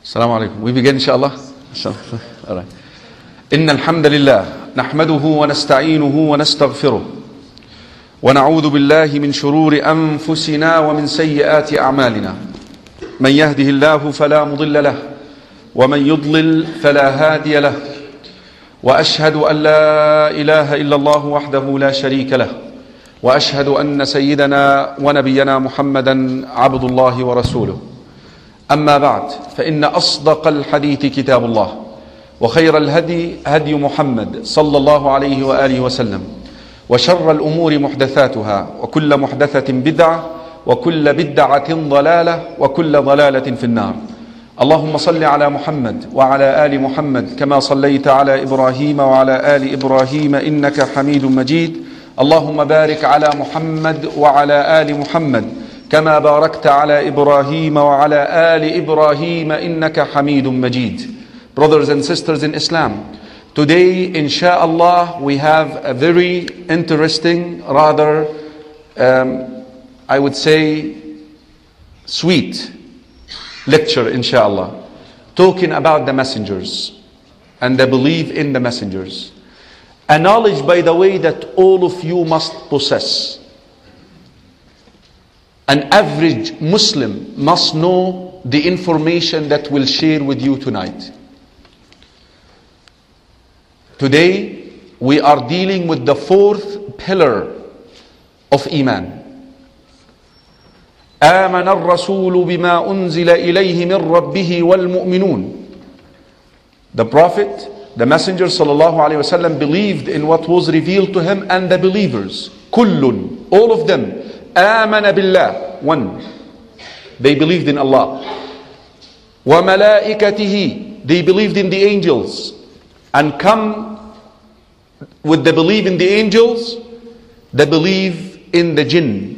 السلام عليكم. We begin inshallah. All right. إن الحمد لله نحمده ونستعينه ونستغفره ونعوذ بالله من شرور أنفسنا ومن سيئات أعمالنا. من يهده الله فلا مضل له ومن يضلل فلا هادي له، وأشهد أن لا إله إلا الله وحده لا شريك له، وأشهد أن سيدنا ونبينا محمدا عبد الله ورسوله. أما بعد، فإن أصدق الحديث كتاب الله، وخير الهدي هدي محمد صلى الله عليه وآله وسلم، وشر الأمور محدثاتها، وكل محدثة بدعة، وكل بدعة ضلالة، وكل ضلالة في النار. اللهم صل على محمد وعلى آل محمد كما صليت على إبراهيم وعلى آل إبراهيم إنك حميد مجيد. اللهم بارك على محمد وعلى آل محمد كما باركت على إبراهيم وعلى آل إبراهيم إنك حميد مجيد. Brothers and sisters in Islam, today inshallah we have a very interesting, rather I would say sweet lecture inshallah, talking about the messengers and the belief in the messengers. A knowledge, by the way, that all of you must possess. An average Muslim must know the information that we'll share with you tonight. Today, we are dealing with the fourth pillar of Iman. آمن الرسول بما أنزل إليه من ربه والمؤمنون. The Prophet, the Messenger sallallahu alaihi wasallam, believed in what was revealed to him, and the believers, kullun, all of them, آمن بالله, one, they believed in Allah. وملائكته, they believed in the angels. And come with the belief in the angels, the belief in the jinn.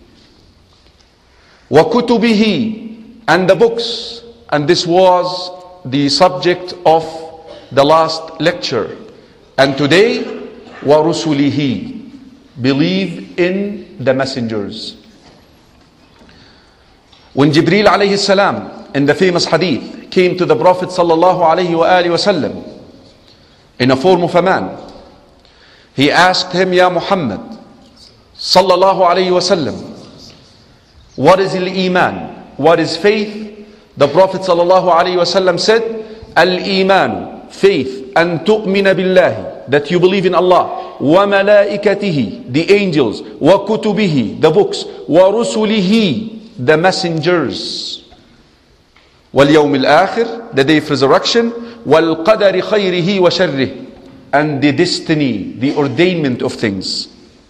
وَكُتُبِهِ, and the books. And this was the subject of the last lecture. And today, وَرُسُلِهِ, believe in the messengers. When Jibreel alayhi salam, in the famous hadith, came to the Prophet sallallahu alayhi wa alihi wasallam in a form of a man, he asked him, Ya Muhammad sallallahu alayhi wasallam, what is al-Iman? What is faith? The Prophet sallallahu alayhi wasallam said, al-Iman, faith, an tu'mina billahi, that you believe in Allah, wa malaikatihi, the angels, wa kutubihi, the books, wa rusulihi, the messengers, wal yawm al-akhir, the day of resurrection, wal qadari khayrihi wa sharrih, and the destiny, the ordainment of things.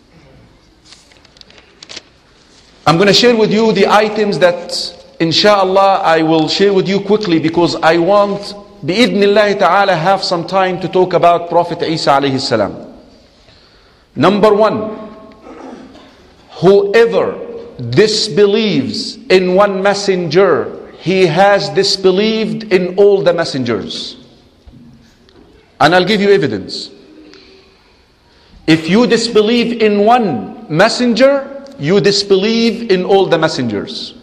I'm going to share with you the items that inshallah I will share with you quickly, because I want bi'idhnillahi ta'ala have some time to talk about Prophet Isa alayhi salam. Number one, whoever disbelieves in one messenger, he has disbelieved in all the messengers. And I'll give you evidence. If you disbelieve in one messenger, you disbelieve in all the messengers.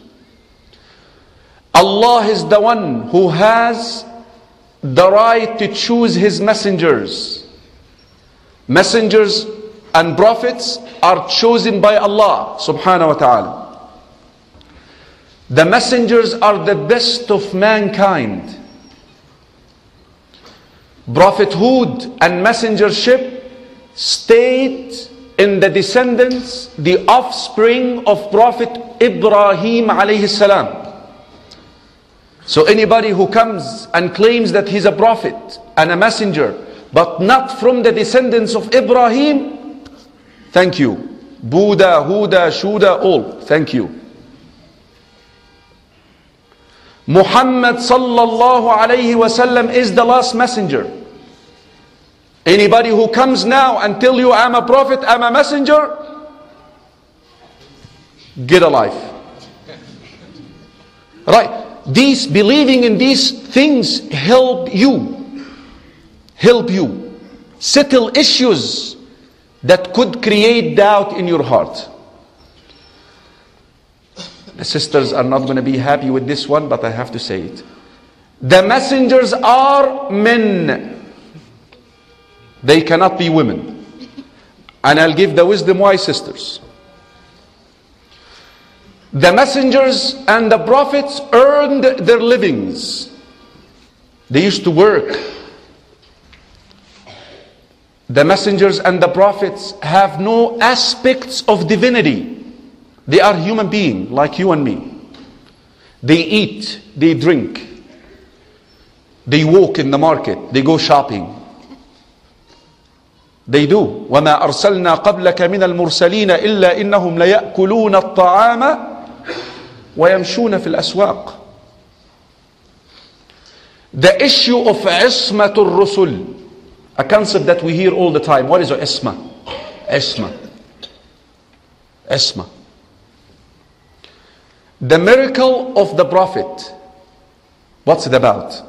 Allah is the one who has the right to choose his messengers. Messengers and prophets are chosen by Allah subhanahu wa ta'ala. The messengers are the best of mankind. Prophethood and messengership stayed in the descendants, the offspring of Prophet Ibrahim alayhi salam. So anybody who comes and claims that he's a prophet and a messenger, but not from the descendants of Ibrahim, thank you. Buddha, Huda, Shuda, all, thank you. Muhammad sallallahu alayhi wasallam is the last messenger. Anybody who comes now and tell you I'm a prophet, I'm a messenger, get a life. Right. These believing in these things help you settle issues that could create doubt in your heart. The sisters are not going to be happy with this one, but I have to say it. The messengers are men. They cannot be women. And I'll give the wisdom why, sisters. The messengers and the prophets earned their livings. They used to work. The messengers and the prophets have no aspects of divinity. They are human beings like you and me. They eat, they drink, they walk in the market, they go shopping. They do. وَمَا أَرْسَلْنَا قَبْلَكَ مِنَ الْمُرْسَلِينَ إِلَّا إِنَّهُمْ لَيَأْكُلُونَ الطَّعَامَ وَيَمْشُونَ فِي الْأَسْوَاقِ. The issue of عِصْمَةُ الرُّسُلِ, a concept that we hear all the time. What is isma? Isma. Isma. The miracle of the prophet. What's it about?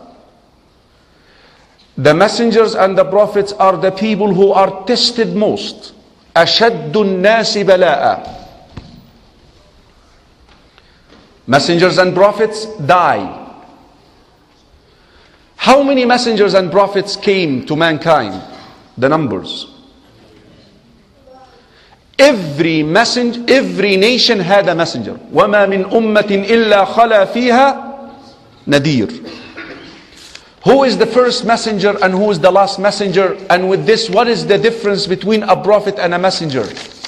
The messengers and the prophets are the people who are tested most. أشد الناس بلاء. Messengers and prophets die. How many messengers and prophets came to mankind? The numbers. Every nation had a messenger. وَمَا مِنْ أُمَّةٍ إِلَّا خَلَى فِيهَا نَذِيرٌ. Who is the first messenger and who is the last messenger? And with this, what is the difference between a prophet and a messenger?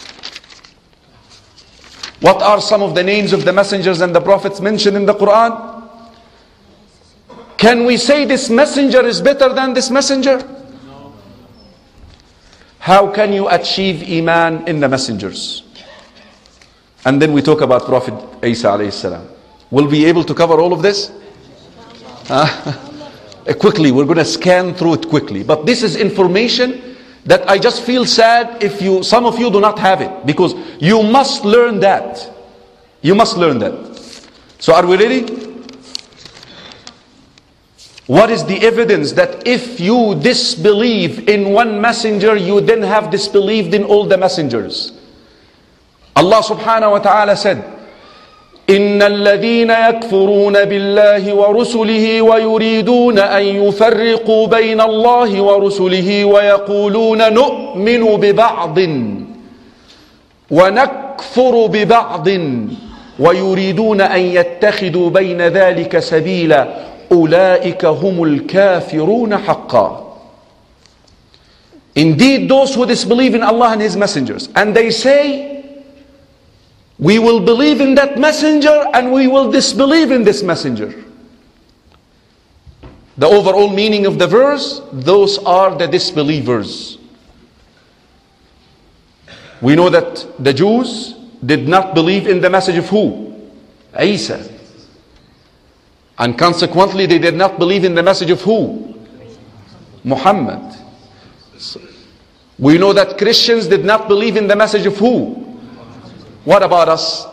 What are some of the names of the messengers and the prophets mentioned in the Quran? Can we say this messenger is better than this messenger? No. How can you achieve iman in the messengers? And then we talk about Prophet Isa alayhi salam. Will we be able to cover all of this? Quickly, we're going to scan through it quickly. But this is information that I just feel sad if some of you do not have it. Because you must learn that. You must learn that. So are we ready? What is the evidence that if you disbelieve in one messenger, you then have disbelieved in all the messengers? Allah subhanahu wa ta'ala said, إن الذين يكفرون بالله ورسله ويريدون أن يفرقوا بين الله ورسله ويقولون نؤمن ببعض ونكفر ببعض ويريدون أن يتخذوا بين ذلك سبيلا أولئك هم الكافرون حقا. Indeed, those who disbelieve in Allah and His messengers, and they say, we will believe in that messenger and we will disbelieve in this messenger. The overall meaning of the verse, those are the disbelievers. We know that the Jews did not believe in the message of who? Isa. And consequently they did not believe in the message of who? Muhammad. We know that Christians did not believe in the message of who? What about us?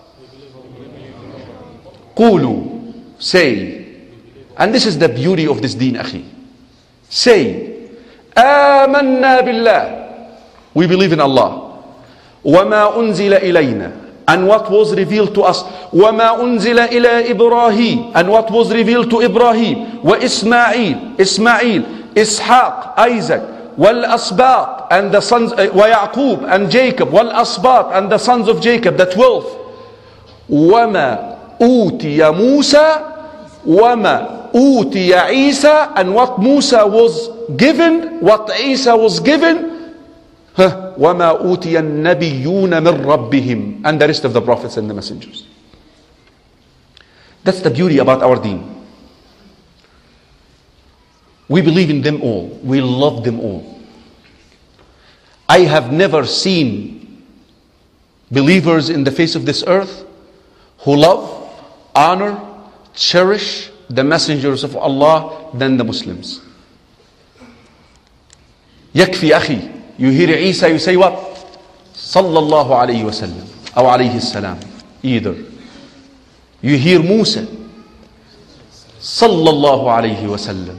Qulu, say. And this is the beauty of this deen, akhi. Say, آمنا بالله. We believe in Allah. وما أنزل إلينا. And what was revealed to us. وما أنزل إلى إبراهيم. And what was revealed to Ibrahim. وإسماعيل, Ismail, Ishaq, Isaac. والأسباط and the sons, ويعقوب and Jacob, والأسباط and the sons of Jacob, the 12. وما أوتي موسى وما أوتي عيسى. And what Musa was given, what Isa was given, وما أوتي النبيون من ربهم. And the rest of the prophets and the messengers. That's the beauty about our deen. We believe in them all. We love them all. I have never seen believers in the face of this earth who love, honor, cherish the messengers of Allah than the Muslims. Yakfi akhi. You hear Isa, you say what? Sallallahu alayhi wa sallam. Or alayhi salam. Either. You hear Musa. Sallallahu alayhi wa sallam.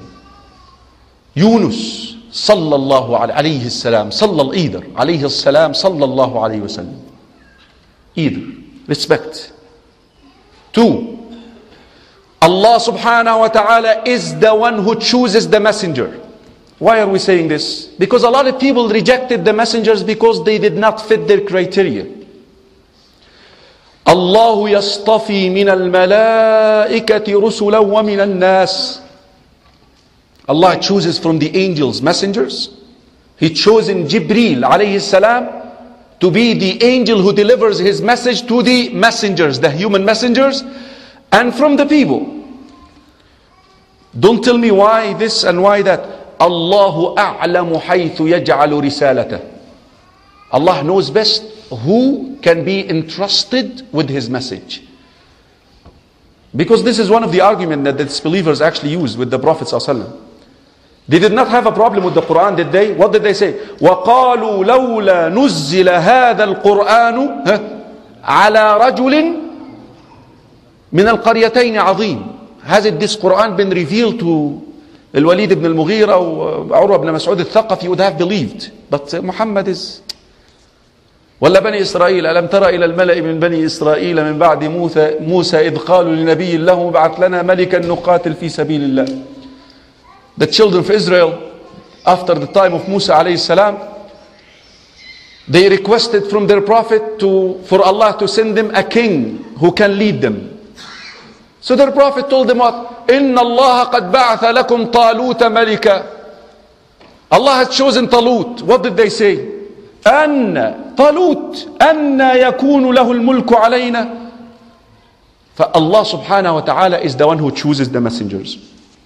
Yunus sallallahu alayhi salam, either alayhi salam sallallahu alayhi wasallam. Either. Respect. 2. Allah Allah subhanahu wa ta'ala is the one who chooses the messenger. Why are we saying this? Because a lot of people rejected the messengers because they did not fit their criteria. الله يصطفي من الملائكة رسلا ومن الناس. Allah chooses from the angels messengers. He chosen Jibreel alayhi salam to be the angel who delivers his message to the messengers, the human messengers, and from the people. Don't tell me why this and why that. Allahu a'lamu haythu yaj'alu risalata. Allah knows best who can be entrusted with his message. Because this is one of the arguments that the disbelievers actually use with the Prophet ﷺ. They did not have a problem with the Quran, did they? What did they say? وَقَالُوا لَوْلَا نُزِّلَ هَذَا الْقُرْآنُ عَلَى رَجُلٍ مِنَ الْقَرْيَتَيْنِ عَظِيمٍ. Hasn't this Quran been revealed to Al-Walid ibn al-Mughira or Urwa ibn Mas'ud al-Thaqafi? You would have believed. But Muhammad is... ولا بني إسرائيل ألم تر إلى الملأ من بني إسرائيل من بعد موسى إذ قالوا لنبي له ابعث لنا ملكا نقاتل في سبيل الله. The children of Israel, after the time of Musa alayhi salam, they requested from their prophet for Allah to send them a king who can lead them. So their prophet told them what? إِنَّ اللَّهَ قَدْ بَعَثَ لَكُمْ طَالُوتَ مَلِكًا. Allah has chosen Talut. What did they say? أن طالوت أن يكون له الملك علينا. فالله subhanahu wa ta'ala is the one who chooses the messengers.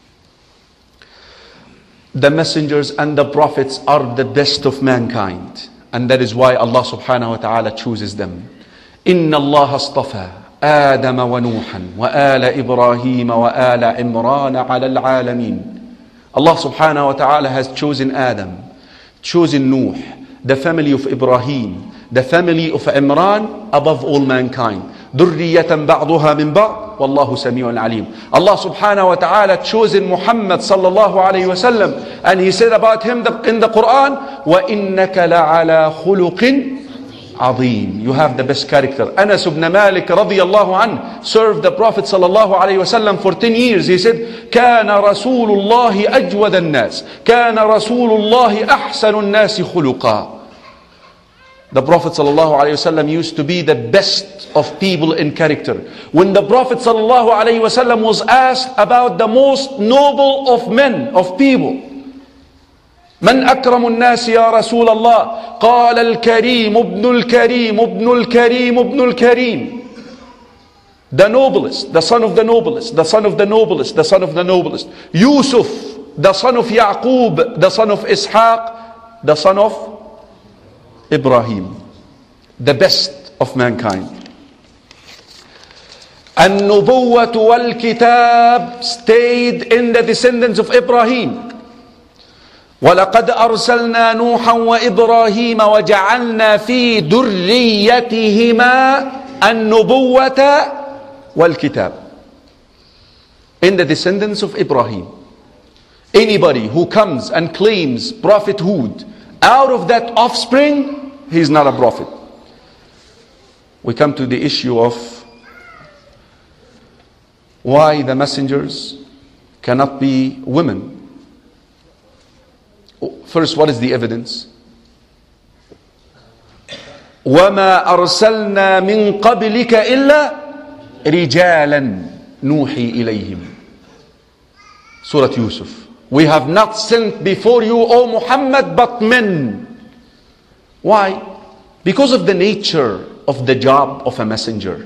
The messengers and the prophets are the best of mankind, and that is why Allah subhanahu wa ta'ala chooses them. إن الله اصطفى آدم ونوحا وآل إبراهيم وآل عمران على العالمين. Allah subhanahu wa ta'ala has chosen Adam, chosen Nuh, the family of Ibrahim, the family of Imran above all mankind. ذرية بعضها من بعض والله سميع عليم. Allah subhanahu wa ta'ala chosen Muhammad sallallahu alayhi wa sallam, and he said about him in the Quran, وَإِنَّكَ لَعَلَى خُلُقٍ عظيم. You have the best character. Anas ibn Malik radiyallahu anh served the Prophet sallallahu alayhi wa sallam for 10 years. He said, كان رسول الله أجود الناس كان رسول الله أحسن الناس خلقا. The Prophet sallallahu alayhi wa sallam used to be the best of people in character. When the Prophet sallallahu alayhi wa sallam was asked about the most noble of men, of people, من أكرم الناس يا رسول الله قال الكريم ابن الكريم ابن الكريم ابن الكريم. The noblest, the son of the noblest, the son of the noblest, the son of the noblest. Yusuf, the son of Yaqub, the son of Ishaq, the son of Ibrahim, the best of mankind. النبوة والكتاب stayed in the descendants of Ibrahim. وَلَقَدْ أَرْسَلْنَا نُوحًا وَإِبْرَاهِيمَ وَجَعَلْنَا فِي ذُرِّيَّتِهِمَا النُّبُوَّةَ وَالْكِتَابَ. In the descendants of Ibrahim, anybody who comes and claims prophethood out of that offspring, he is not a prophet. We come to the issue of why the messengers cannot be women. First, what is the evidence? وَمَا أَرْسَلْنَا مِنْ قَبْلِكَ إِلَّا رِجَالًا نُوحِي إِلَيْهِمْ. Surah Yusuf. We have not sent before you, O Muhammad, but men. Why? Because of the nature of the job of a messenger.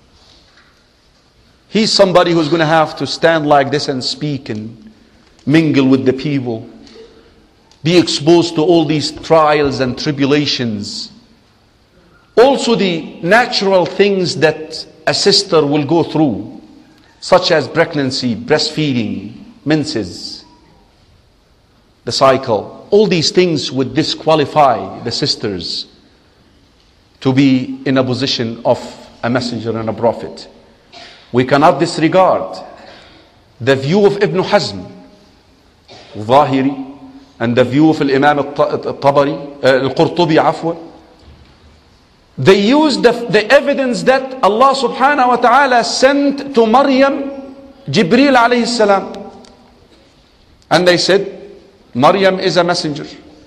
He's somebody who's going to have to stand like this and speak and mingle with the people, be exposed to all these trials and tribulations. Also the natural things that a sister will go through, such as pregnancy, breastfeeding, menses, the cycle. All these things would disqualify the sisters to be in a position of a messenger and a prophet. We cannot disregard the view of Ibn Hazm, Zahiri, and the view of Imam al-Tabari, al-Qurtubi, afwan. They used the evidence that Allah subhanahu wa ta'ala sent to Maryam Jibreel alayhi salam. And they said, Maryam is a messenger.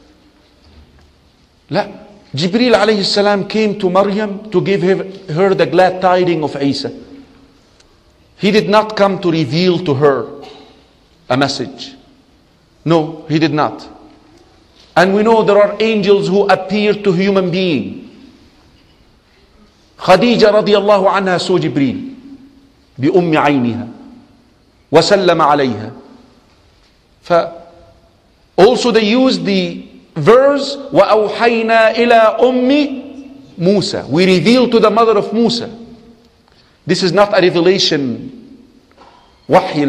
La. Jibreel alayhi salam came to Maryam to give her the glad tidings of Isa. He did not come to reveal to her a message. No, he did not. And we know there are angels who appear to human beings. Khadija radiallahu anha saw Jibreel بأم عينها وسلم عليها. Also they used the verse وأوحينا إلى أم موسى. We reveal to the mother of Musa. This is not a revelation. وحي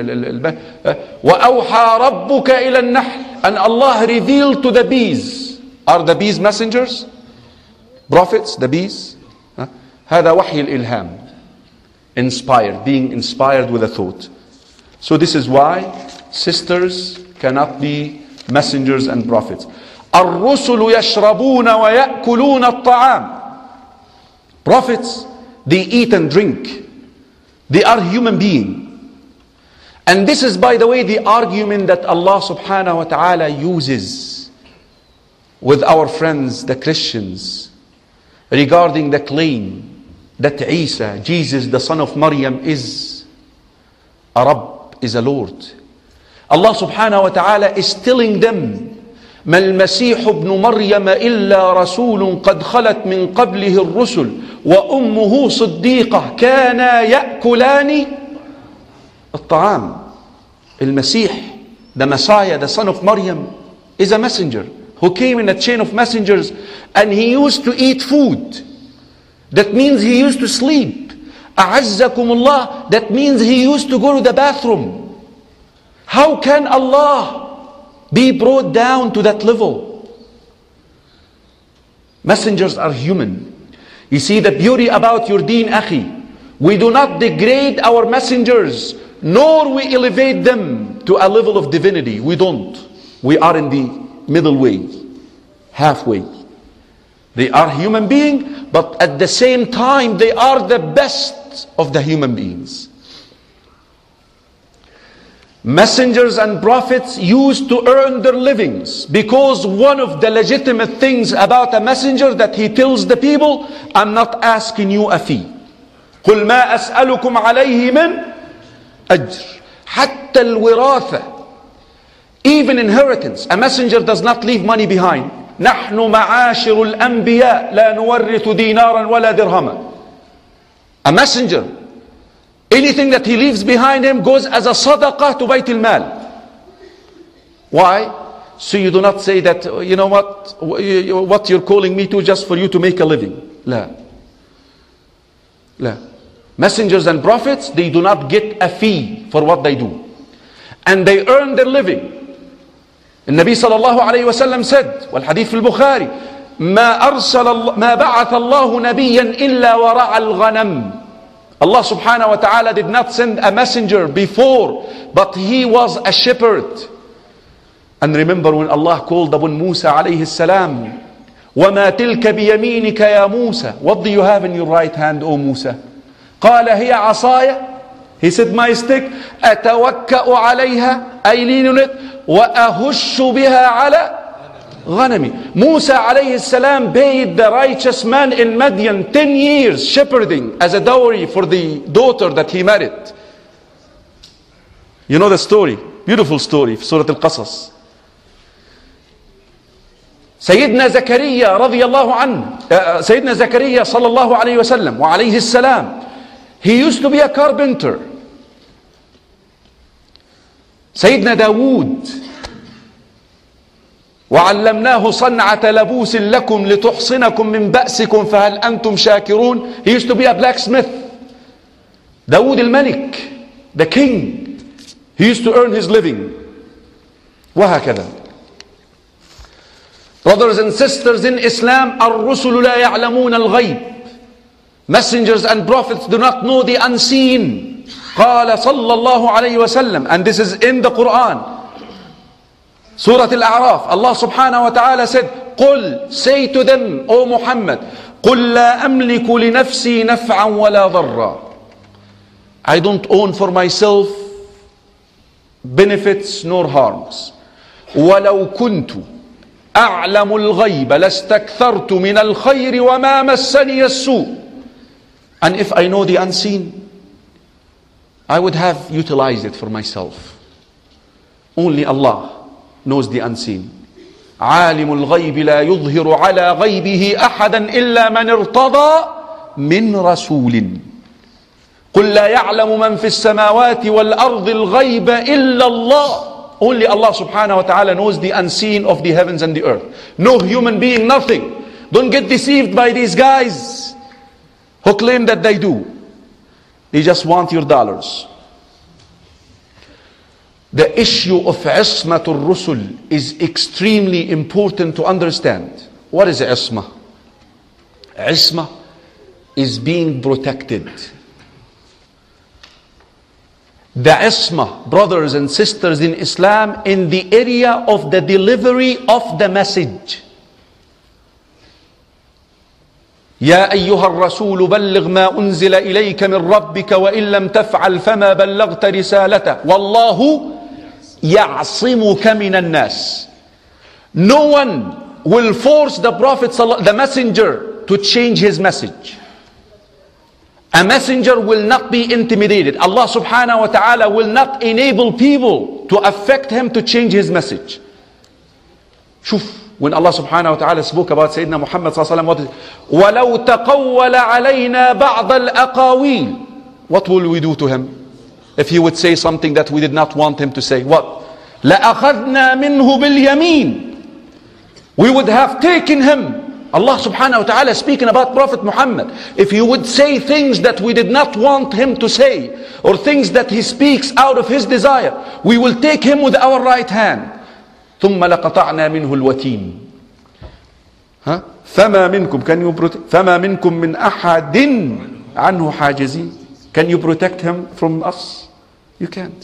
وأوحى ربك إلى النحل. And Allah revealed to the bees. Are the bees messengers? Prophets, the bees? هذا وحي الإلهام. Inspired, being inspired with a thought. So this is why sisters cannot be messengers and prophets. الرسل يشربون ويأكلون الطعام. Prophets, they eat and drink. They are human beings. And this is, by the way, the argument that Allah subhanahu wa ta'ala uses with our friends, the Christians, regarding the claim that Isa, Jesus, the son of Maryam, is a Rabb, is a Lord. Allah subhanahu wa ta'ala is telling them, ما المسيح ابن مريم إلا رسول قد خلت من قبله الرسل وأمه صديقة كانا يأكلان الطعام. المسيح, the Messiah, the son of Maryam, is a messenger who came in a chain of messengers, and he used to eat food. That means he used to sleep. أعزكم. That means he used to go to the bathroom. How can Allah be brought down to that level? Messengers are human. You see the beauty about your deen, akhi. We do not degrade our messengers, nor we elevate them to a level of divinity. We don't. We are in the middle way, halfway. They are human beings, but at the same time they are the best of the human beings. Messengers and prophets used to earn their livings, because one of the legitimate things about a messenger that he tells the people, I'm not asking you a fee. قل ما أسألكم عليه من أجر. حتى الوراثة, even inheritance, a messenger does not leave money behind. نحن معاشر الأنبياء لا نورث دينارا ولا درهما. A messenger, anything that he leaves behind him goes as a sadaqah to Bayt al-Mal. Why? So you do not say that, you know what you're calling me to just for you to make a living. لا. لا. Messengers and prophets, they do not get a fee for what they do. And they earn their living. النبي صلى الله عليه وسلم said, والحديث في البخاري, ما بعث الله نبيا إلا ورعى الغنم. Allah subhanahu wa ta'ala did not send a messenger before, but he was a shepherd. And remember when Allah called upon Musa alayhi salam, وَمَا تِلْكَ بِيَمِينِكَ يَا مُوسَى. What do you have in your right hand, O Musa? قال هي عصايا. He said, my stick. أتوكأ عليها, I lean on it. وأهش بها على غنمي. Musa alayhi salam paid the righteous man in Madian 10 years shepherding as a dowry for the daughter that he married. You know the story, beautiful story, Surah Al-Qasas. سيدنا زكريا رضي الله عنه, سيدنا زكريا صلى الله عليه وسلم وعليه السلام, he used to be a carpenter. سيدنا داود, وعلمناه صنعة لبوس لكم لتحصنكم من بأسكم فهل أنتم شاكرون. He used to be a blacksmith. Dawood al-Malik, the king, he used to earn his living. وهكذا. Brothers and sisters in Islam, الرسل لا يعلمون الغيب. Messengers and prophets do not know the unseen. قال صلى الله عليه وسلم, and this is in the Quran, Surah Al-A'raf, Allah subhanahu wa ta'ala said, قل, say to them, O Muhammad, قل لا أملك لنفسي نفعا ولا ضرا. I don't own for myself benefits nor harms. وَلَوْ كُنْتُ أَعْلَمُ الْغَيْبَ لَاسْتَكْثَرْتُ مِنَ الْخَيْرِ وَمَا مَسَّنِيَ السُّوءُ. And if I know the unseen, I would have utilized it for myself. Only Allah knows the unseen. عالم الغيب لا يظهر على غيبه أحدا إلا من ارتضى من رسول قل لا يعلم من في السماوات والأرض الغيب إلا الله. Only Allah subhanahu wa ta'ala knows the unseen of the heavens and the earth. No human being, nothing. Don't get deceived by these guys who claim that they do. They just want your dollars. The issue of Ismatul Rusul is extremely important to understand. What is Isma? Isma is being protected. The Isma, brothers and sisters in Islam, in the area of the delivery of the message. يا أيها الرسول بلغ ما أنزل إليك من ربك وإن لم تفعل فما بلغت رسالته والله يعصمك من الناس. No one will force the Prophet, the messenger, to change his message. A messenger will not be intimidated. Allah subhanahu wa ta'ala will not enable people to affect him to change his message. شوف, when Allah subhanahu wa ta'ala spoke about Sayyidina Muhammad sallallahu alayhi wa sallam, وَلَوْ تَقَوَّلَ عَلَيْنَا بَعْضَ الْأَقَاوِيلِ. What will we do to him? If he would say something that we did not want him to say, what? لَأَخَذْنَا مِنْهُ بِالْيَمِينِ. We would have taken him. Allah subhanahu wa ta'ala speaking about Prophet Muhammad. If he would say things that we did not want him to say, or things that he speaks out of his desire, we will take him with our right hand. ثُمَّ لَقَطَعْنَا مِنْهُ الْوَتِينَ. فَمَا مِنْكُمْ مِنْ أَحَدٍ عَنْهُ حَاجِزِينَ. Can you protect him from us? You can't.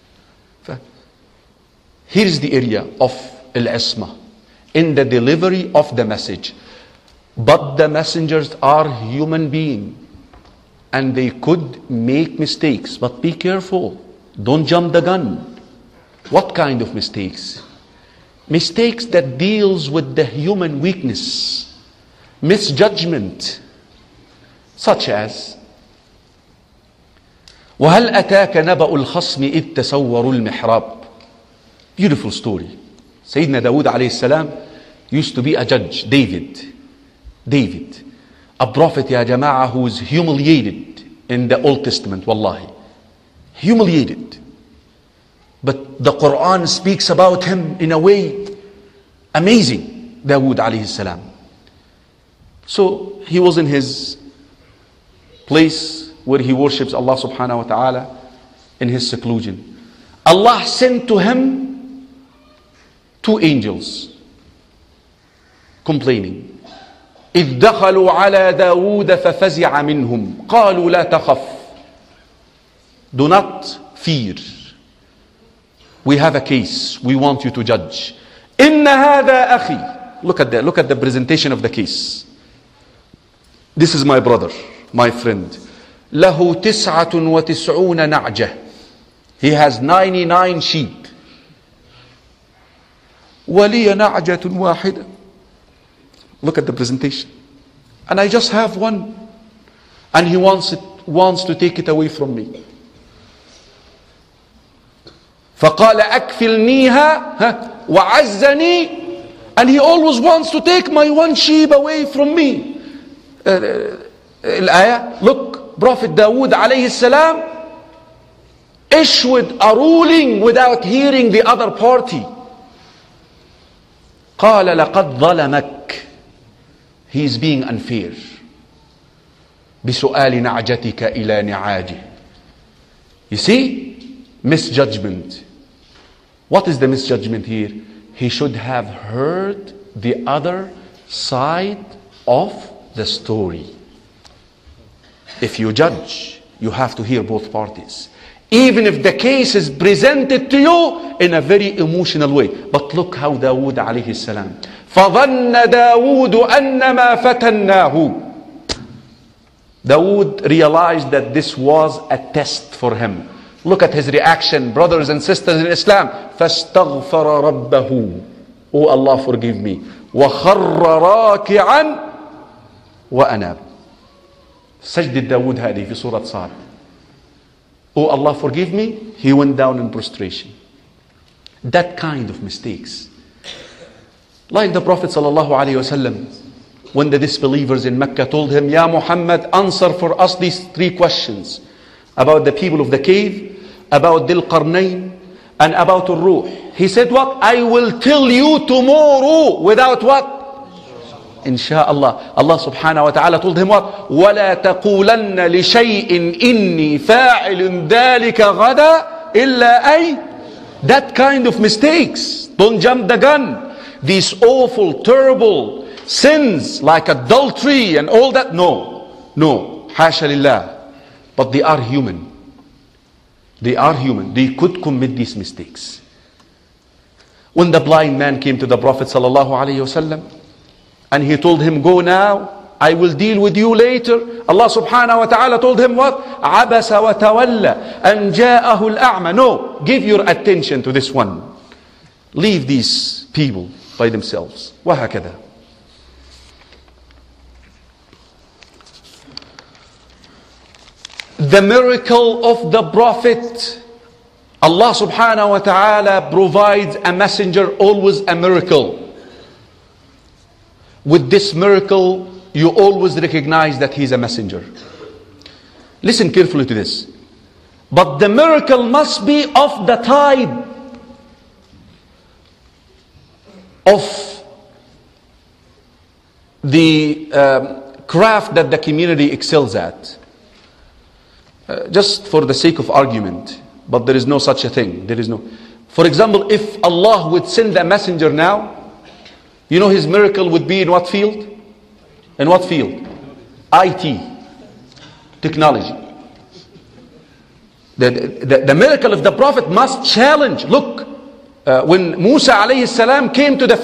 Here's the area of al-isma, in the delivery of the message. But the messengers are human beings, and they could make mistakes. But be careful. Don't jump the gun. What kind of mistakes? Mistakes that deals with the human weakness, misjudgment, such as وَهَلْ أَتَاكَ نَبَأُ الْخَصْمِ إِذْ تَسَوَّرُوا الْمِحْرَابِ. Beautiful story. Sayyidina Dawood alayhi salam used to be a judge. David, a prophet, ya jama'ah, who was humiliated in the Old Testament, wallahi. Humiliated. But the Quran speaks about him in a way amazing. Dawood alayhi salam. So he was in his place where he worships Allah subhanahu wa ta'ala in his seclusion. Allah sent to him 2 angels complaining. إذ دخلوا على داود ففزع منهم قالوا لا تخف. Do not fear. We have a case. We want you to judge. إن هذا أخي. Look at the presentation of the case. This is my brother, my friend. له 99 نعجة. He has 99 sheep. ولي نعجة واحدة. Look at the presentation. And I just have one. And he wants to take it away from me. فقال أكفلنيها وعزني. And he always wants to take my one sheep away from me. الآية. Look, Prophet Dawood alayhi salam issued a ruling without hearing the other party. قال لقد ظلمك. He is being unfair. بسؤال نعجتك إلى نعاجه. You see, misjudgment. What is the misjudgment here? He should have heard the other side of the story. If you judge, you have to hear both parties. Even if the case is presented to you in a very emotional way. But look how Dawood alayhi salam. فَظَنَّ دَاوُودُ أَنَّمَا فَتَنَّاهُ. Dawood realized that this was a test for him. Look at his reaction, brothers and sisters in Islam. فَاسْتَغْفَرَ رَبَّهُ. Oh Allah, forgive me. وَخَرَّ رَاكِعًا وَأَنَابَ. سجد داود هذه في سورة صاد. Oh Allah, forgive me. He went down in prostration. That kind of mistakes. Like the Prophet sallallahu alaihi wasallam, when the disbelievers in Mecca told him, Ya Muhammad, answer for us these 3 questions. About the people of the cave, about Dhul Qarnayn, and about Ruh. He said what? I will tell you tomorrow. Without what? Insha'Allah. Allah subhanahu wa ta'ala told him what? وَلَا تَقُولَنَّ لِشَيْءٍ إِنِّي فَاعِلٌ ذَلِكَ غَدًا إِلَّا أَيْ. That kind of mistakes. Don't jump the gun. These awful, terrible sins like adultery and all that. No. Hasha lillah. But they are human. They are human. They could commit these mistakes. When the blind man came to the Prophet sallallahu alaihi wasallam, and he told him, go now, I will deal with you later. Allah subhanahu wa ta'ala told him what? عَبَسَ وَتَوَلَّى أَنْ جَاءَهُ الْأَعْمَى. No, give your attention to this one. Leave these people by themselves. وَهَكَذا. The miracle of the Prophet, Allah subhanahu wa ta'ala provides a messenger, always a miracle. With this miracle, you always recognize that he's a messenger. Listen carefully to this. But the miracle must be of the type of the craft that the community excels at. Just for the sake of argument, but there is no such a thing. There is no. For example, if Allah would send a messenger now, you know his miracle would be in what field? In what field? IT. Technology. The miracle of the Prophet must challenge. Look, when Musa alayhi salam came to the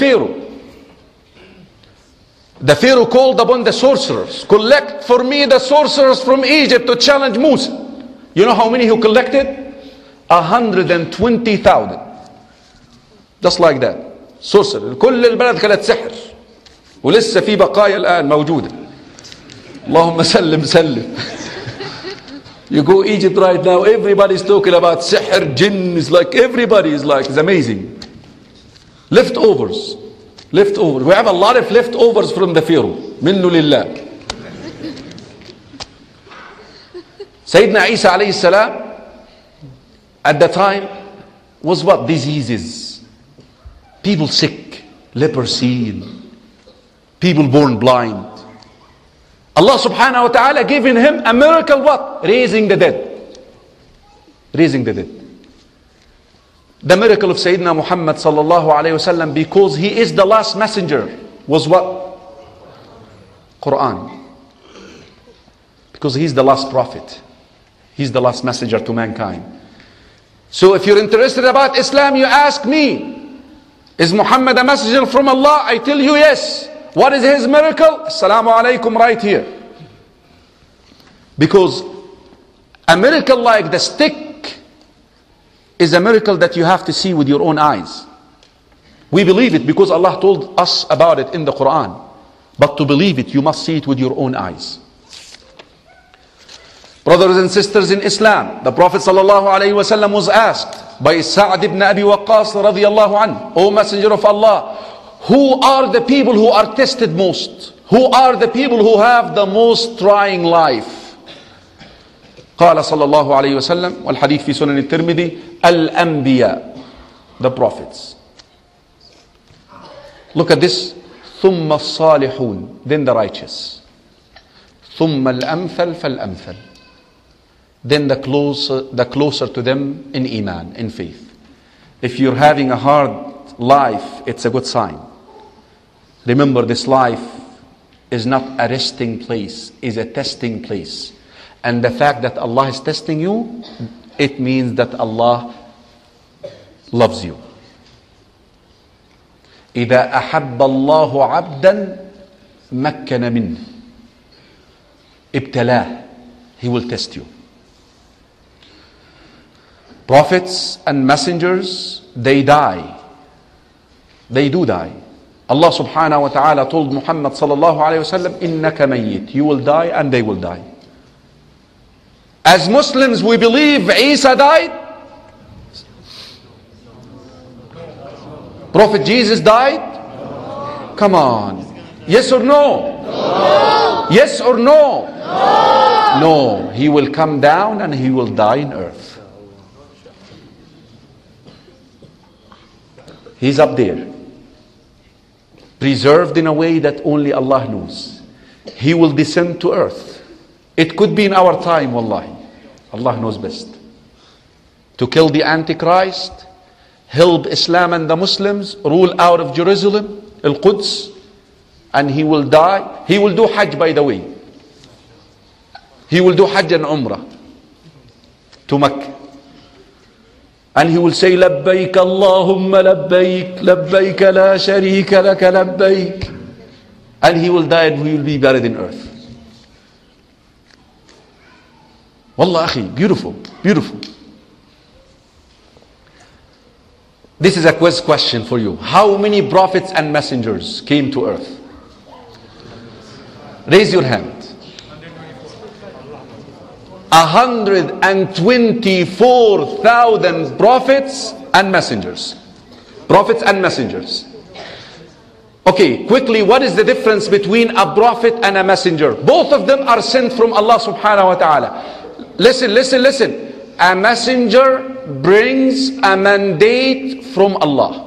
Pharaoh called upon the sorcerers. Collect for me the sorcerers from Egypt to challenge Musa. You know how many he collected? 120,000. Just like that. sorcerer. كل البلد كانت سحر ولسه في بقايا الآن موجودة. اللهم سلم. You go Egypt right now, everybody is talking about sihr, jinn, is like everybody is like, it's amazing. Leftovers. We have a lot of leftovers from the Pharaoh. Minnu lillah. Sayyidina Isa alayhi salam at the time was what? Diseases. People sick, leprosy, people born blind. Allah subhanahu wa ta'ala giving him a miracle what? Raising the dead. The miracle of Sayyidina Muhammad sallallahu alayhi wasallam, because he is the last messenger, was what? Quran. Because he's the last prophet. He's the last messenger to mankind. So if you're interested about Islam, you ask me, is Muhammad a messenger from Allah? I tell you yes. What is his miracle? Assalamu alaikum right here. Because a miracle like the stick is a miracle that you have to see with your own eyes. We believe it because Allah told us about it in the Quran. But to believe it, you must see it with your own eyes. Brothers and sisters in Islam, the Prophet sallallahu alaihi wasallam was asked by Sa'd ibn Abi Waqqas radiyallahu anhu, O Messenger of Allah, who are the people who are tested most? Who are the people who have the most trying life? قال صلى الله عليه وسلم, والحديث في سنن الترمذي, الأنبياء, the prophets. Look at this. ثم الصالحون, then the righteous. ثم الأمثل فالأمثل, then the closer to them in iman, in faith. If you're having a hard life, it's a good sign. Remember, this life is not a resting place, is a testing place. And the fact that Allah is testing you, it means that Allah loves you. إذا أحب الله عبدا مكن منه. ibtalah. He will test you. Prophets and messengers, they die. They do die. Allah subhanahu wa ta'ala told Muhammad sallallahu alayhi wa sallam, innaka mayyit. You will die and they will die. As Muslims, we believe Isa died. Prophet Jesus died. Come on. Yes or no? No. Yes or no? No. No. He will come down and he will die in earth. He's up there, preserved in a way that only Allah knows. He will descend to earth. It could be in our time, wallahi. Allah knows best. To kill the Antichrist, help Islam and the Muslims, rule out of Jerusalem, Al-Quds, and he will die. He will do Hajj, by the way. He will do Hajj and Umrah to Mecca. And he will say, Labbaik Allahumma labbaik, labbaik la sharika laka labbaik. And he will die and he will be buried in earth. Wallah akhi, beautiful, beautiful. This is a question for you. How many prophets and messengers came to earth? Raise your hand. 124,000 prophets and messengers. Prophets and messengers. Okay, quickly, what is the difference between a prophet and a messenger? Both of them are sent from Allah subhanahu wa ta'ala. Listen, listen, listen. A messenger brings a mandate from Allah.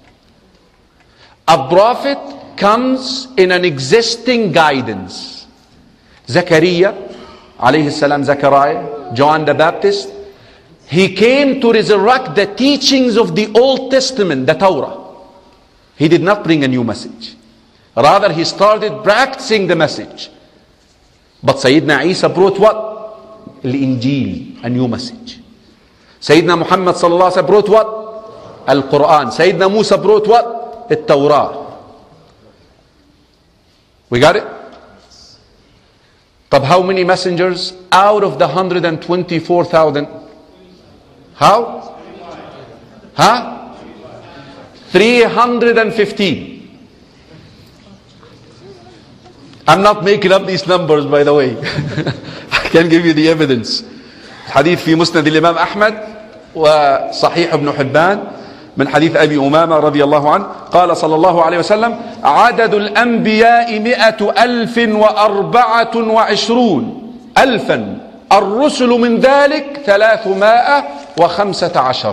A prophet comes in an existing guidance. Zechariah, alayhi salam, Zechariah, John the Baptist, he came to resurrect the teachings of the Old Testament, the Torah. He did not bring a new message. Rather, he started practicing the message. But Sayyidina Isa brought what? Al-Injil, a new message. Sayyidina Muhammad sallallahu alaihi wasallam brought what? Al-Quran. Sayyidina Musa brought what? Al-Tawrah. We got it? But how many messengers out of the 124,000? How? Huh? 315. I'm not making up these numbers, by the way. I can give you the evidence. حديث في مسند الإمام أحمد وصحيح ابن حبان من حديث أبي أمامة رضي الله عنه قال صلى الله عليه وسلم عدد الأنبياء 124 ألفا الرسل من ذلك 315.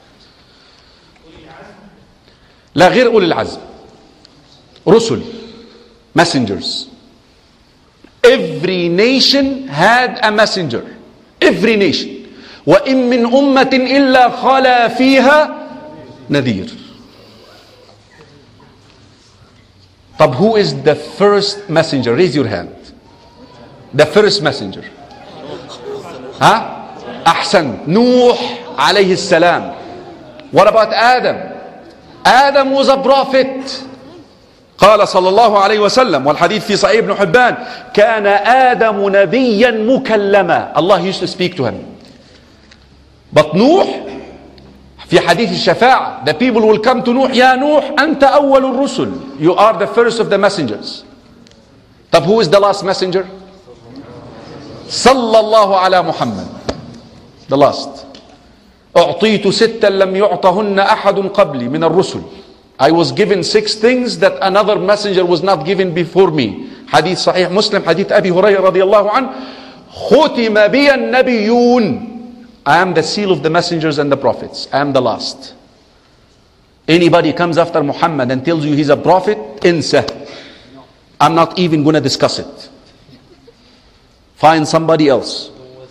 لا غير أولي العزم. رسل, messengers. Every nation had a messenger. Every nation. وإن من أمة إلا خلا فيها نذير. طب who is the first messenger? Raise your hand. The first messenger. ها? أحسن. نوح عليه السلام. What about Adam? Adam was a prophet. قال صلى الله عليه وسلم والحديث في صحيح ابن حبان كان آدم نبيا مكلما. Allah used to speak to him. But نوح في حديث الشفاعة, the people will come to نوح, يا نوح أنت أول الرسل. You are the first of the messengers. طب who is the last messenger? صلى الله على محمد. The last. أعطيت ستا لم يعطهن أحد قبلي من الرسل. I was given 6 things that another messenger was not given before me. حديث صحيح مسلم, حديث أبي هريرة رضي الله عنه. ختم بي النبيون. I am the seal of the messengers and the prophets. I am the last. Anybody comes after Muhammad and tells you he's a prophet, انسى. I'm not even going to discuss it. Find somebody else.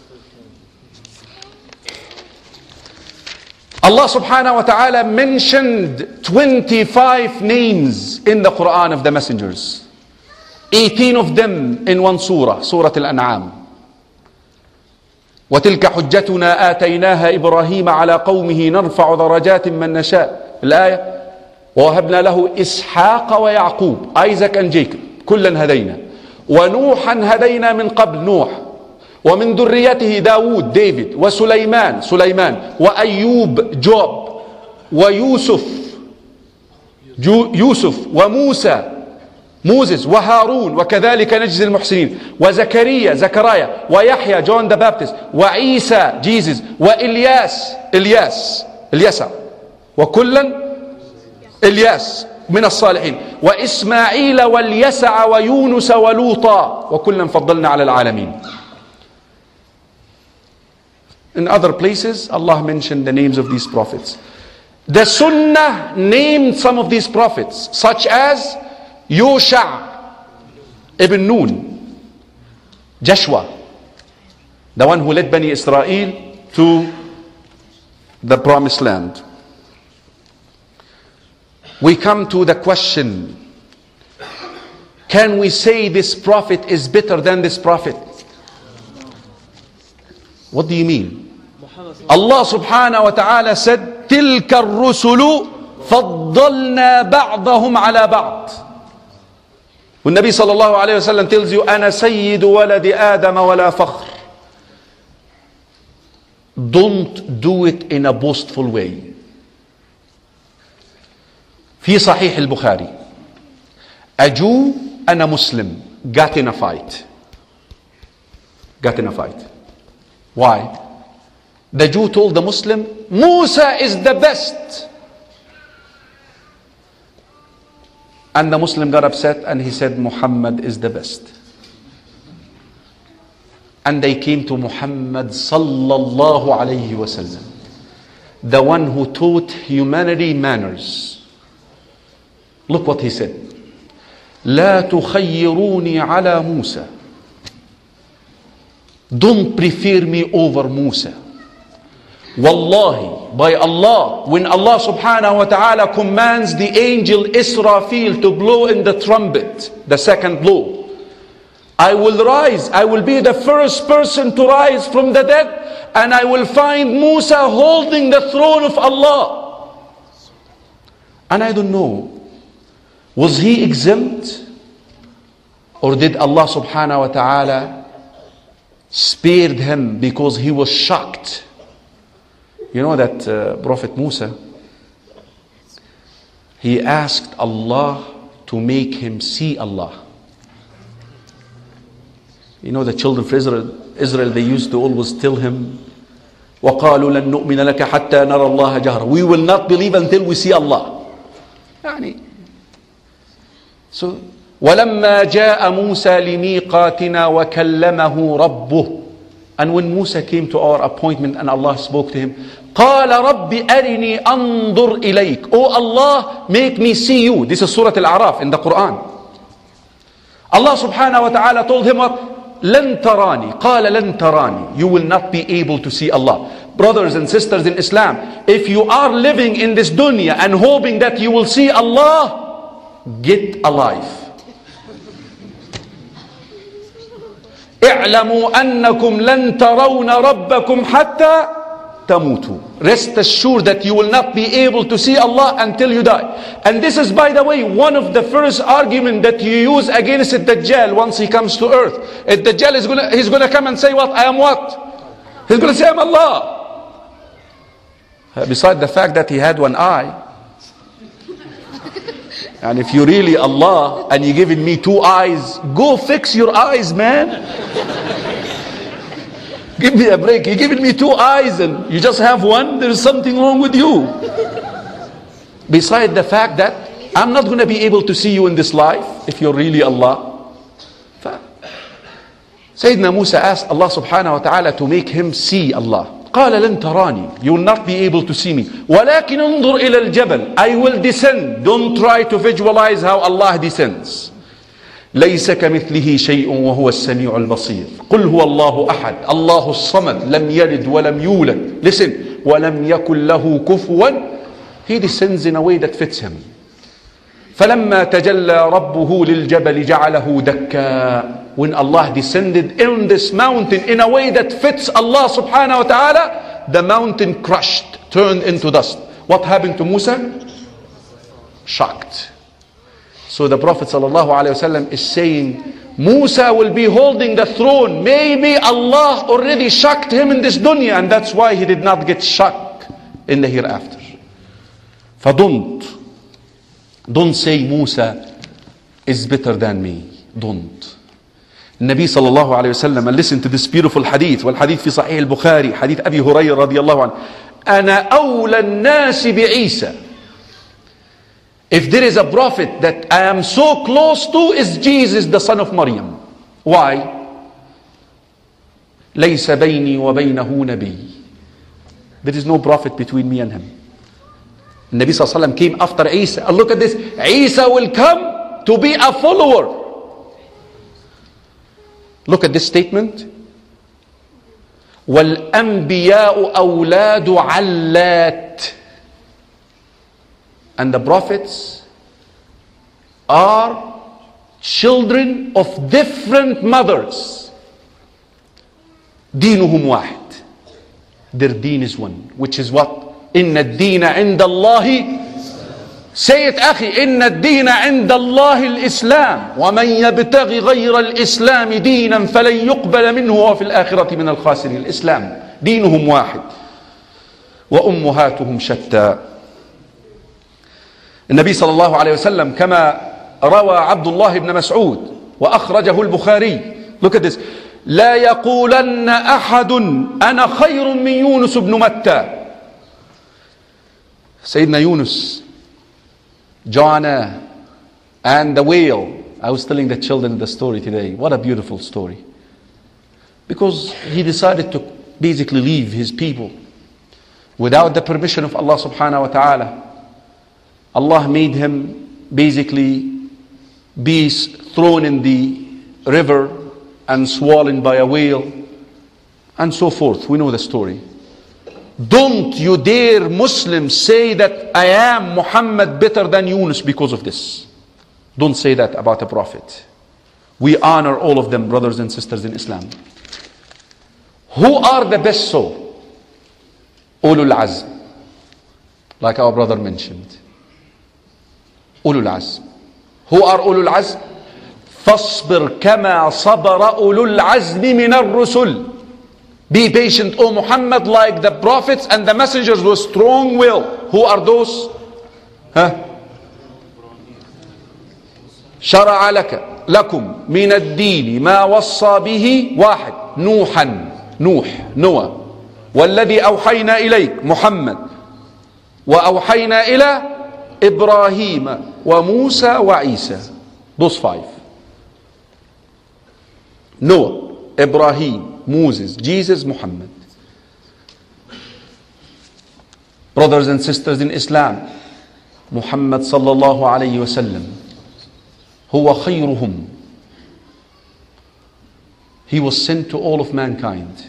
Allah subhanahu wa ta'ala mentioned 25 names in the Quran of the messengers. 18 of them in one surah, Surah Al-An'am. وتلك حجتنا آتيناها إبراهيم على قومه نرفع درجات من نشاء. الآية ووهبنا له إسحاق ويعقوب, Isaac and Jacob, كلا هدينا ونوحا هدينا من قبل نوح، ومن ذريته داود ديفيد، وسليمان سليمان، وأيوب جوب، ويوسف يوسف، وموسى موسى، وهارون وكذلك نجزي المحسنين، وزكريا زكرايا، ويحيى جون ذا بابتست، وعيسى جيزس، وإلياس اليسع، وكلا إلياس من الصالحين، وإسماعيل واليسع ويونس ولوطا وكلا فضلنا على العالمين. In other places, Allah mentioned the names of these prophets. The Sunnah named some of these prophets, such as Yusha ibn Nun, Joshua, the one who led Bani Israel to the promised land. We come to the question, can we say this prophet is better than this prophet? What do you mean? Allah subhanahu wa ta'ala said, تِلْكَ الرُّسُلُ فَضَّلْنَا بَعْضَهُمْ عَلَى بَعْضٍ. When Nabi sallallahu alayhi wa sallam tells you, أَنَا سَيِّدُ وَلَدِ آدَمَ وَلَا فَخْرٍ, don't do it in a boastful way. في صحيح البخاري, a Jew and a Muslim got in a fight. Why? The Jew told the Muslim, Musa is the best. And the Muslim got upset and he said, Muhammad is the best. And they came to Muhammad sallallahu alayhi wasallam, the one who taught humanity manners. Look what he said. لا تخيروني على موسى. Don't prefer me over Musa. Wallahi, by Allah, when Allah subhanahu wa ta'ala commands the angel Israfil to blow in the trumpet, the second blow, I will rise, I will be the first person to rise from the dead, and I will find Musa holding the throne of Allah. And I don't know, was he exempt? Or did Allah subhanahu wa ta'ala spared him because he was shocked? You know that Prophet Musa, he asked Allah to make him see Allah. You know the children of Israel, they used to always tell him, وَقَالُوا لَن نُؤْمِنَ لَكَ حَتَّى نَرَى اللَّهَ جَهْرًا. We will not believe until we see Allah. So, وَلَمَّا جَاءَ مُوسَى لِمِيقَاتِنَا وَكَلَّمَهُ رَبُّهُ. And when Musa came to our appointment and Allah spoke to him, قَالَ رَبِّ أَرِنِي أَنظُرْ إِلَيْكَ. Oh Allah, make me see you. This is Surah Al-A'raf in the Quran. Allah subhanahu wa ta'ala told him what? لَن تَرَانِي. قَالَ لَن تَرَانِي. You will not be able to see Allah. Brothers and sisters in Islam, if you are living in this dunya and hoping that you will see Allah, get alive. اعلموا أنكم لن ترون ربكم حتى تموتوا. Rest assured that you will not be able to see Allah until you die. And this is, by the way, one of the first arguments that you use against Dajjal once he comes to earth. Dajjal is he's gonna come and say what? I am what? He's gonna say I am Allah. Besides the fact that he had one eye. And if you really Allah and you giving me two eyes, go fix your eyes, man. Give me a break. You're giving me two eyes and you just have one. There is something wrong with you. Besides the fact that I'm not going to be able to see you in this life if you're really Allah. Sayyidina Musa asked Allah subhanahu wa ta'ala to make him see Allah. قال لن تراني. You will not be able to see me. ولكن انظر إلى الجبل. I will descend. Don't try to visualize how Allah descends. ليس كمثله شيء وهو السميع البصير. قل هو الله أحد الله الصمد لم يلد ولم يولد. Listen. ولم يكن له كفوا. He descends in a way that fits him. فلما تجلى ربه للجبل جعله دكا. When Allah descended in this mountain in a way that fits Allah subhanahu wa ta'ala, the mountain crushed, turned into dust. What happened to Musa? Shocked. So the Prophet ﷺ is saying, Musa will be holding the throne. Maybe Allah already shocked him in this dunya, and that's why he did not get shocked in the hereafter. Don't say Musa is better than me. Don't. Nabi sallallahu alayhi wa sallam, and listen to this beautiful hadith, والحديث في صحيح البخاري, hadith Abi Hurairah رضي الله عنه. أنا أولى الناس بعيسى. If there is a prophet that I am so close to, is Jesus, the son of Maryam. Why? ليس بيني وبينه نبي. There is no prophet between me and him. Nabi sallallahu alayhi wa sallam came after Isa. And look at this. Isa will come to be a follower. Look at this statement. وَالْأَنْبِيَاءُ أَوْلَادُ عَلَّاتٍ. And the prophets are children of different mothers. دينهم واحد. Their deen is one. Which is what? إِنَّ الدِّينَ عِنْدَ اللَّهِ. Say it أخي. إِنَّ الدِّينَ عِنْدَ اللَّهِ الْإِسْلَامِ وَمَنْ يَبْتَغِ غَيْرَ الْإِسْلَامِ دِينًا فَلَنْ يُقْبَلَ مِنْهُ وَفِي الْآخِرَةِ مِنَ الْخَاسِرِينَ. الإسلام دينهم واحد وأمهاتهم شتى. النبي صلى الله عليه وسلم كما روى عبد الله بن مسعود وأخرجه البخاري. Look at this. لا يقولن أحد أنا خير من يونس بن متى. Sayyidina Yunus, Jonah, and the whale. I was telling the children the story today. What a beautiful story. Because he decided to basically leave his people without the permission of Allah subhanahu wa ta'ala. Allah made him basically be thrown in the river and swallowed by a whale and so forth. We know the story. Don't you dare Muslims say that I am Muhammad better than Yunus because of this. Don't say that about a prophet. We honor all of them, brothers and sisters in Islam. Who are the best soul? Ulul Azm. Like our brother mentioned. Ulul Azm. Who are Ulul Azm? فاصبر كما صبر أولو العزم من الرسل. Be patient, O Muhammad, like the prophets and the messengers with strong will. Who are those? شرع لكم من الدين ما وصى به واحد نوح والذي أوحينا إليك محمد وأوحينا إلى إبراهيم وموسى وعيسى. Those five. Noah, Ibrahim, Moses, Jesus, Muhammad. Brothers and sisters in Islam, Muhammad sallallahu alayhi wa sallam, huwa khayruhum. He was sent to all of mankind.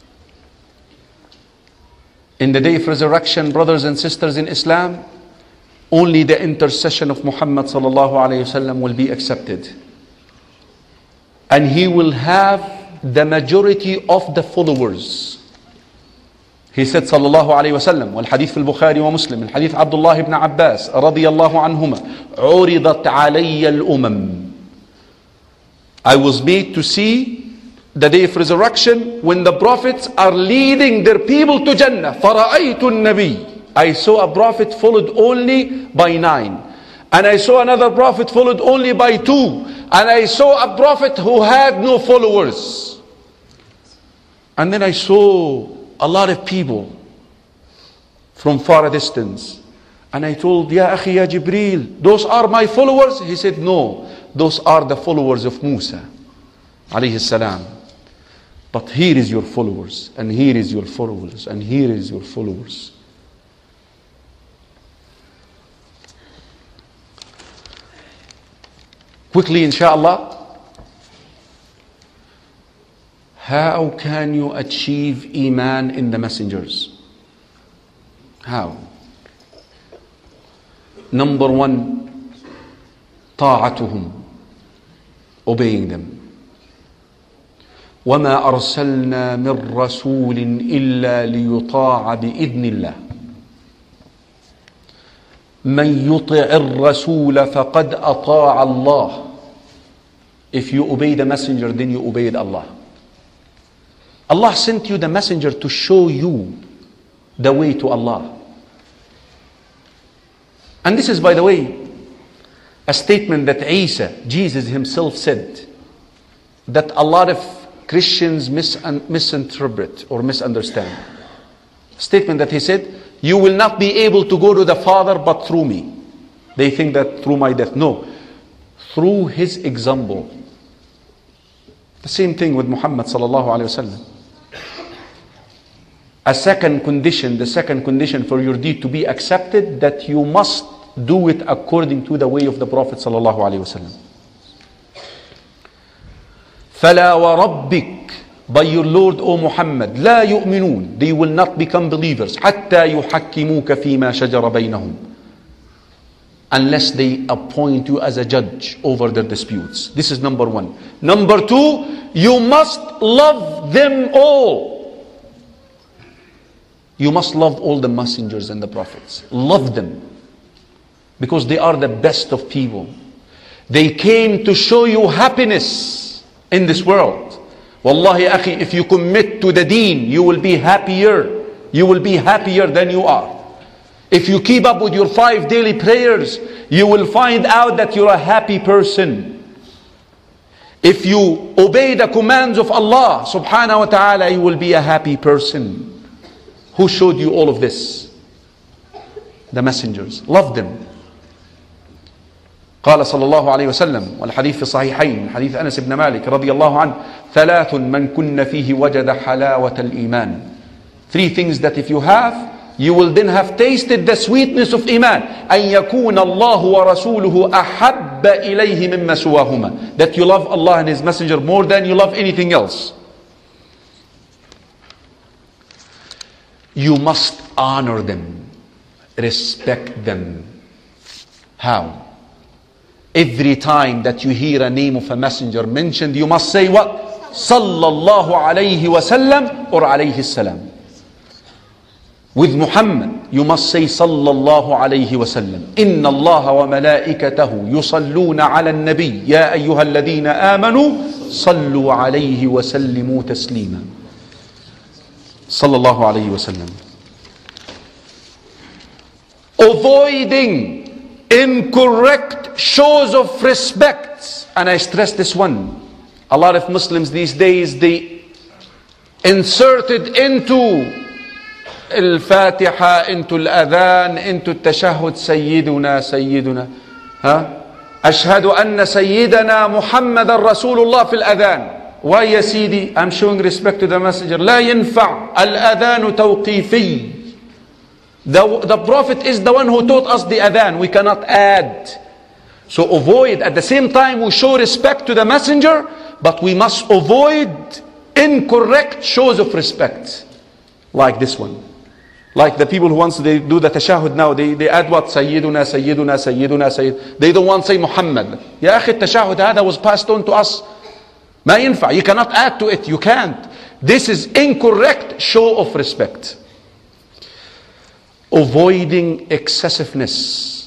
In the day of resurrection, brothers and sisters in Islam, only the intercession of Muhammad sallallahu alayhi wa sallam will be accepted. And he will have the majority of the followers. He said sallallahu alayhi wa sallam, والحديث في البخاري ومسلم, الحديث عبد الله بن عباس رضي الله عنهما, عرضت علي الأمم. I was made to see the day of resurrection when the prophets are leading their people to Jannah. فرأيت النبي. I saw a prophet followed only by 9. And I saw another prophet followed only by 2. And I saw a prophet who had no followers. And then I saw a lot of people from far distance. And I told, Ya Akhi, Ya Jibreel, those are my followers? He said, no, those are the followers of Musa, alayhi salam. But here is your followers, and here is your followers, and here is your followers. Quickly, inshallah, how can you achieve Iman in the messengers? How? Number one, طاعتهم, obeying them. وما أرسلنا من رسول إلا ليطاع بإذن الله. من يطع الرسول فقد أطاع الله. If you obey the messenger, then you obeyed Allah. Allah sent you the messenger to show you the way to Allah. And this is, by the way, a statement that Jesus himself said, that a lot of Christians misinterpret or misunderstand. Statement that he said, you will not be able to go to the Father but through me. They think that through my death. No, through his example. The same thing with Muhammad sallallahu alaihi wasallam. The second condition for your deed to be accepted, that you must do it according to the way of the Prophet sallallahu alaihi wasallam. فَلَا وَرَبِّكَ, by your Lord, O Muhammad, لَا يُؤْمِنُونَ, they will not become believers, حَتَّى يُحَكِّمُوكَ فِي مَا شَجَرَ بَيْنَهُمْ, unless they appoint you as a judge over their disputes. This is number one. Number two, you must love them all. You must love all the messengers and the prophets. Love them, because they are the best of people. They came to show you happiness in this world. Wallahi akhi, if you commit to the deen, you will be happier. You will be happier than you are. If you keep up with your 5 daily prayers, you will find out that you're a happy person. If you obey the commands of Allah subhanahu wa ta'ala, you will be a happy person. Who showed you all of this? The messengers. Love them. قال صلى الله عليه وسلم, والحديث في الصحيحين, حديث أنس بن مالك رضي الله عنه, ثلاث من كن فيه وجد حلاوة الإيمان. 3 things that if you have, you will then have tasted the sweetness of Iman. أن يكون الله ورسوله أحب إليه مما سواهما. That you love Allah and His Messenger more than you love anything else. You must honor them, respect them. How? Every time that you hear a name of a messenger mentioned, you must say what? Sallallahu alayhi wa sallam or alayhi salam. With Muhammad, you must say Sallallahu alayhi wa sallam. Inna Allah wa malaikatahu yusalluna ala nabi. Ya ayyuha alladhina amanu sallu alayhi wa sallimu taslima. Sallallahu alayhi wa sallam. Avoiding incorrect shows of respect. And I stress this one. A lot of Muslims these days, they inserted into Al-Fatiha, into Al-Adhan, into Al-Tashahhud, Sayyiduna. Ashhadu anna Sayyidana Muhammadan Rasulullah fil Adhan. Why ya Sidi? I'm showing respect to the Messenger. لا ينفع. Al-Adhanu tawqifi. The Prophet is the one who taught us the Adhan. We cannot add. So avoid, at the same time we show respect to the Messenger, but we must avoid incorrect shows of respect. Like this one. Like the people who once they do the tashahud now, they add what? Sayyiduna. They don't want to say Muhammad. Ya akhi, tashahud hada was passed on to us. Ma yinfa. You cannot add to it. You can't. This is incorrect show of respect. Avoiding excessiveness,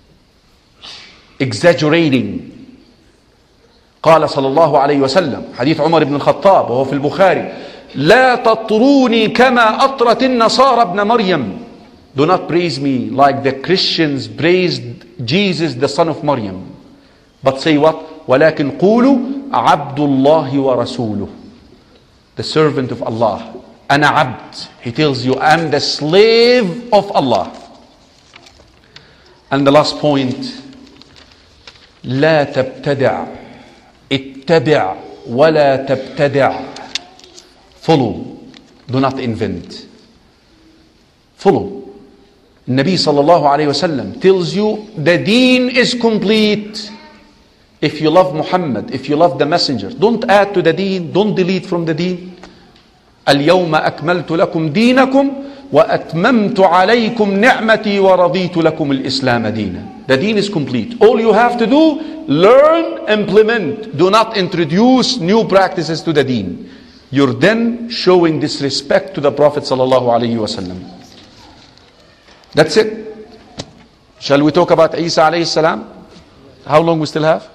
exaggerating. قال صلى الله عليه وسلم, حديث عمر بن الخطاب وهو في البخاري, لا تطروني كما أطرت النصارى ابن مريم. Do not praise me like the Christians praised Jesus the son of Maryam, but say what? ولكن قولوا عبد الله ورسوله, the servant of Allah. Ana abd. He tells you, I'm the slave of Allah. And the last point, لا تبتدع. اتبع ولا تبتدع. Follow. Do not invent. Follow. Nabi sallallahu alayhi wasallam tells you the deen is complete. If you love Muhammad, if you love the messenger, don't add to the deen, don't delete from the deen. اليوم أكملت لكم دينكم وأتممت عليكم نعمتي ورضيت لكم الإسلام دينا. The deen is complete. All you have to do, learn, implement. Do not introduce new practices to the deen. You're then showing disrespect to the Prophet sallallahu alaihi wasallam. That's it. Shall we talk about Isa alayhi salam? How long we still have?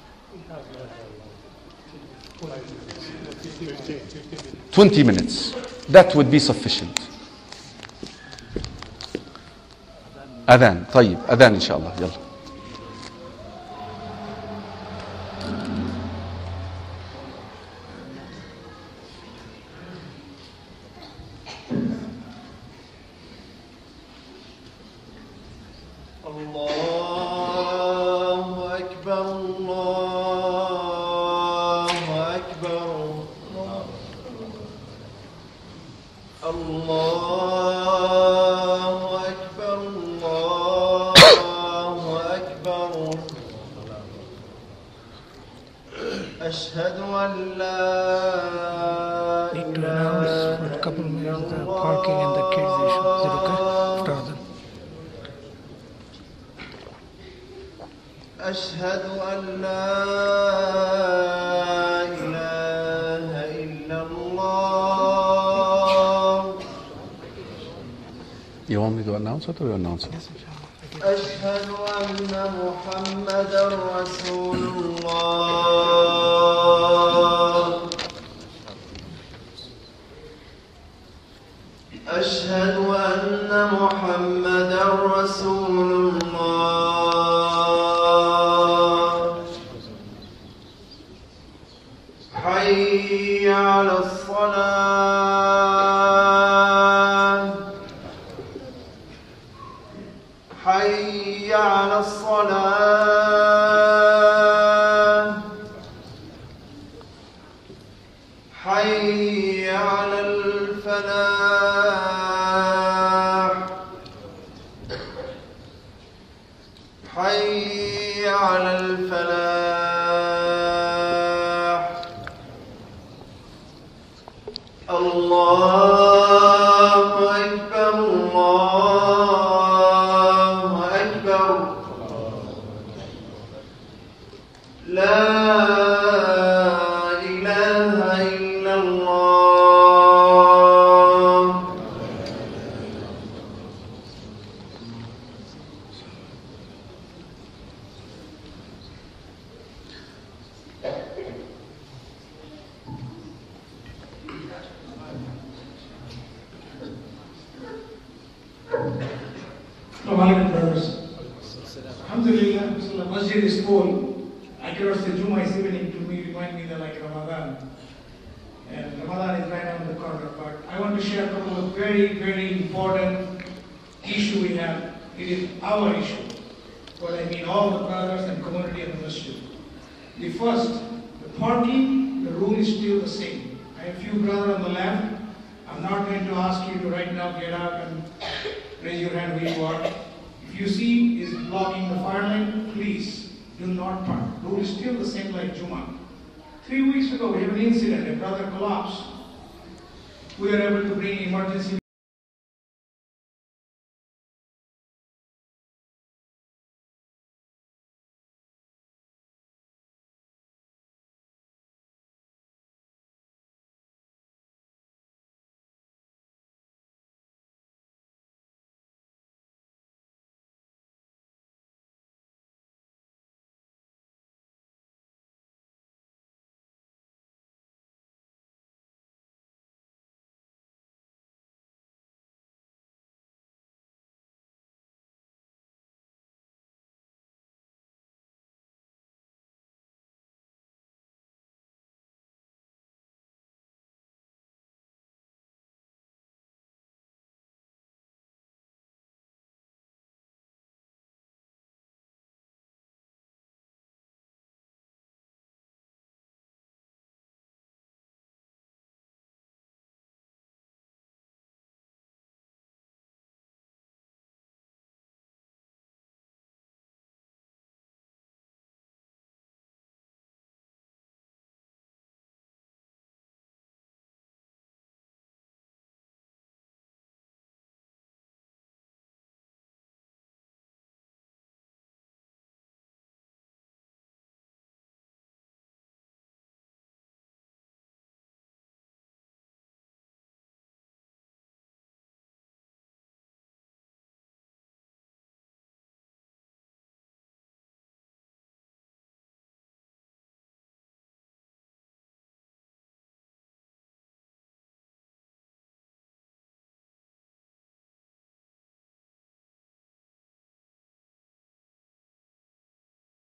20 minutes. That would be sufficient. أذان. طيب أذان إن شاء الله. يلا. أشهد أن لا Need to announce for a couple minutes the parking and the kids issue. Is it okay? After that. أشهد أن لا إله إلا الله. You want me to announce it or you announce it? أشهد أن محمدا رسول الله. أشهد أن محمدا رسول الله. حي على الصلاة. حي على الصلاة. حي على الفلاح. حي على الفلاح. الله أكبر. الله أكبر. لا إله إلا الله. Assalamualaikum brothers. Alhamdulillah, Bismillah. Masjid is full. I cannot say Juma is evening to me, remind me that like Ramadan. And Ramadan is right on the corner. But I want to share a couple of very, very important issue we have. It is our issue. But I mean all the brothers and community of the masjid. The first, the parking, the rule is still the same. I have few brothers on the left. I'm not going to ask you to right now get up and raise your hand where you are. If you see is blocking the fire lane, please do not park. Rule is still the same like Juma. 3 weeks ago we have an incident, a brother collapsed. We are able to bring emergency